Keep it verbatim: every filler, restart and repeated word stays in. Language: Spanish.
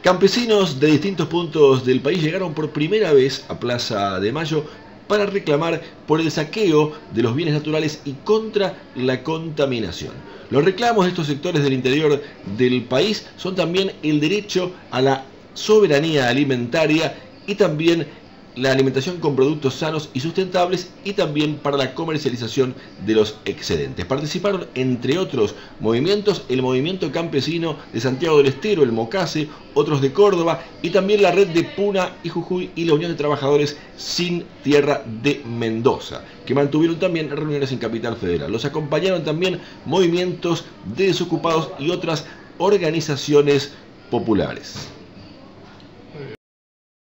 Campesinos de distintos puntos del país llegaron por primera vez a Plaza de Mayo para reclamar por el saqueo de los bienes naturales y contra la contaminación. Los reclamos de estos sectores del interior del país son también el derecho a la soberanía alimentaria y también la alimentación con productos sanos y sustentables y también para la comercialización de los excedentes. Participaron, entre otros movimientos, el Movimiento Campesino de Santiago del Estero, el MOCASE, otros de Córdoba y también la Red de Puna y Jujuy y la Unión de Trabajadores Sin Tierra de Mendoza, que mantuvieron también reuniones en Capital Federal. Los acompañaron también movimientos de desocupados y otras organizaciones populares.